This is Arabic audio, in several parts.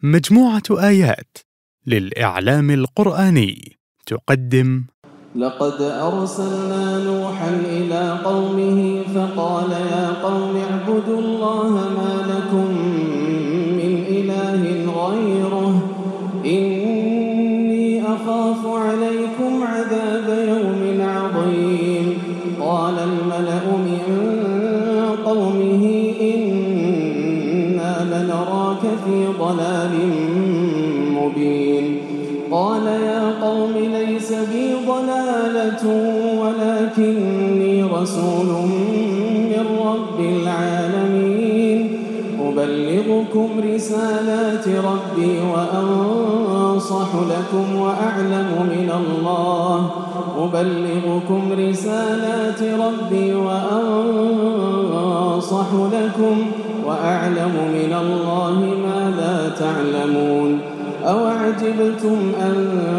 مجموعة آيات للإعلام القرآني تقدم: لقد أرسلنا نوحا إلى قومه فقال يا قوم اعبدوا الله ما لكم من إله غيره إني أخاف عليكم عذاب يوم عظيم. قال الملأ من قومه إنا لنراك في ضلال مبين. قال يا قوم ليس بي ضلالة ولكني رسول من رب العالمين أبلغكم رسالات ربي وأنصح لكم وأعلم من الله ما لا تعلمون. أوعجبتم أن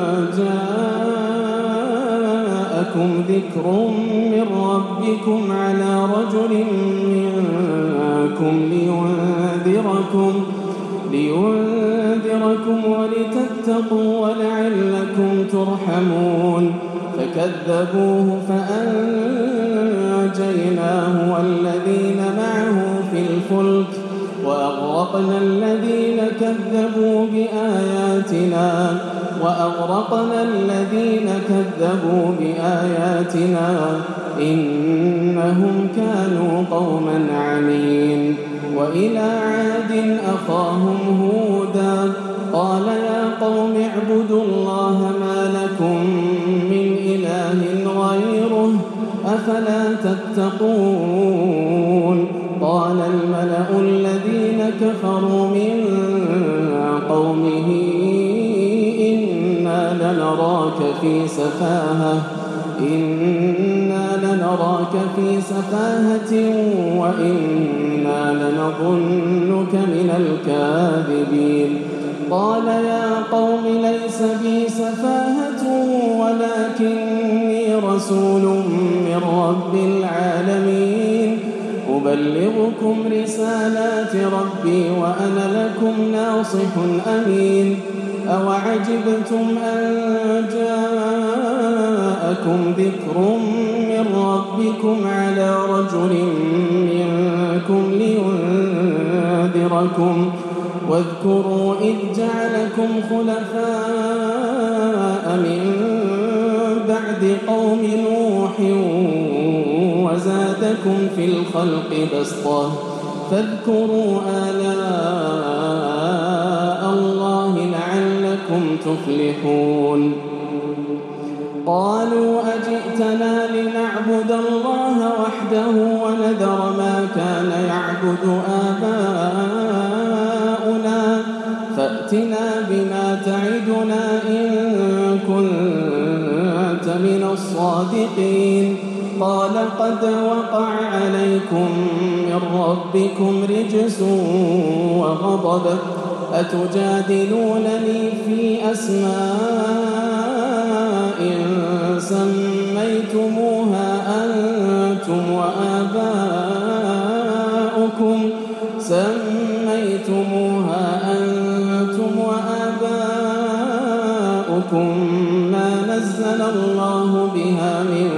جاءكم ذكر من ربكم على رجل منكم لينذركم ولتتقوا ولعلكم ترحمون. فكذبوه فأنجيناه والذين معه في الفلك وأغرقنا الذين كذبوا بآياتنا إنهم كانوا قوما عمين. وإلى عاد أخاهم هودا قال يا قوم اعبدوا الله ما لكم من إله غيره أفلا تتقون. قال الملأ الذين كفروا من قومه إنا لنراك في سفاهة وإنا لنظنك من الكاذبين. قال يا قوم ليس بي سفاهة ولكني رسول من رب العالمين أبلغكم رسالات ربي وأنا لكم ناصح أمين. أوعجبتم أن جاءكم ذكر من ربكم على رجل منكم لينذركم واذكروا إذ جعلكم خلفاء من بعد قوم نوح وزادكم في الخلق بسطة فاذكروا آلاء الله لعلكم تفلحون. قالوا أجئتنا لنعبد الله وحده ونذر ما كان يعبد آباؤنا فأتنا بما تعدنا إن كنت من الصادقين. قال قد وقع عليكم من ربكم رجس وغضب أتجادلونني في أسماء سميتموها أنتم وآباؤكم ما نزل الله بها من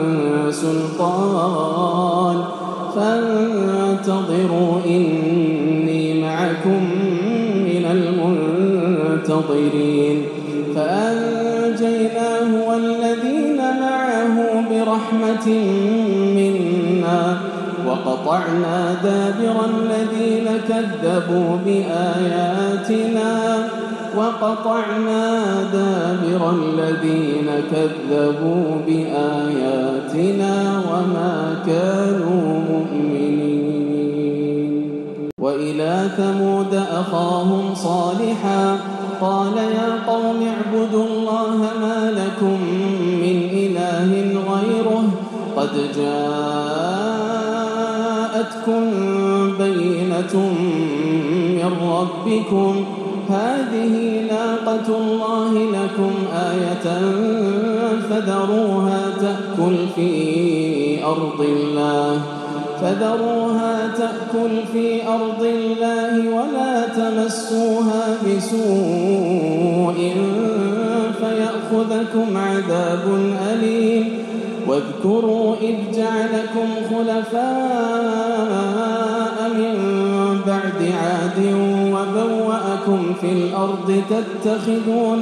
سلطان فانتظروا إني معكم من المنتظرين. فأنجيناه والذين معه برحمة منا وقطعنا دابر الذين كذبوا بآياتنا وما كانوا مؤمنين. وإلى ثمود أخاهم صالحا قال يا قوم اعبدوا الله ما لكم من إله غيره قد جاءتكم بينة من ربكم هذه ناقة الله لكم آية فذروها تأكل في أرض الله فذروها تأكل في أرض الله ولا تمسوها بسوء فيأخذكم عذاب أليم واذكروا إذ جعلكم خلفاء من بعد عاد وبوأكم في الأرض تتخذون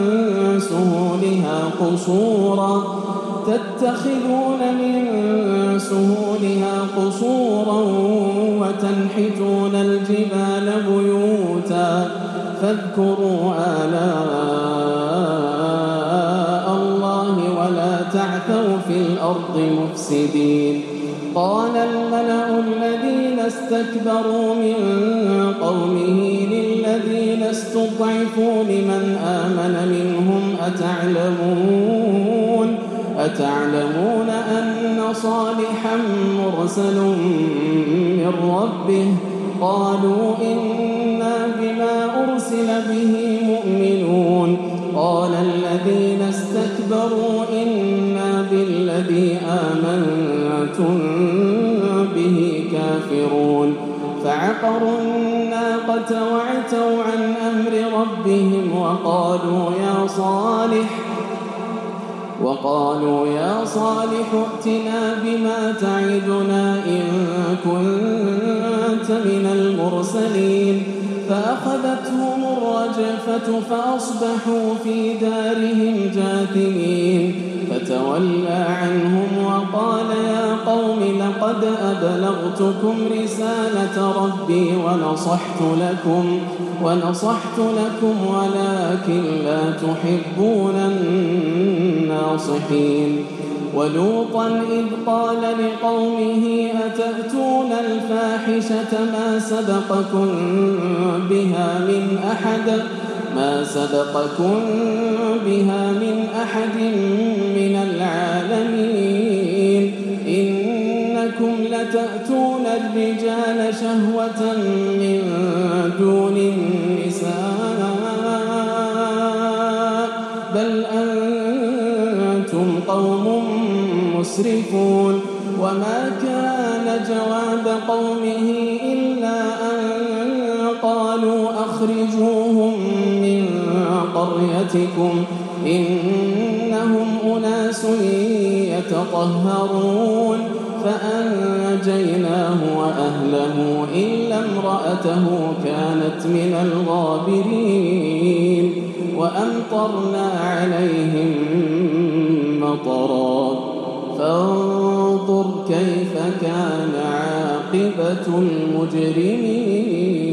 من سهولها قصورا وتنحتون الجبال بيوتا فاذكروا آلاء الله ولا تعثوا في الأرض مفسدين قال الملأ الذين استكبروا من قومه للذين استضعفوا لمن آمن منهم أتعلمون أن صالحا مرسل من ربه قالوا إنا بما أرسل به مؤمنون قال الذين استكبروا إنا بالذي آمنتم به كافرون فعقروا الناقة وعتوا عن أمر ربهم وقالوا يا صالح ائتنا بما تعدنا إن كنت من المرسلين فأخذتهم الرجفة فأصبحوا في دارهم جاثمين فتولى عنهم وقال يا قوم لقد أبلغتكم رسالة ربي ونصحت لكم ولكن لا تحبون الناصحين ولوطا إذ قال لقومه أتأتون الفاحشة ما سبقكم بها من أحد من العالمين إنكم لتأتون الرجال شهوة من دون النساء بل أنتم قوم مسرفون وما كان جواب قومه إلا أن قالوا أخرجوهم من قريتكم إنهم أناس يتطهرون فأنجيناه وأهله إلا امرأته كانت من الغابرين وأمطرنا عليهم مطرا فانظر كيف كان عاقبة المجرمين.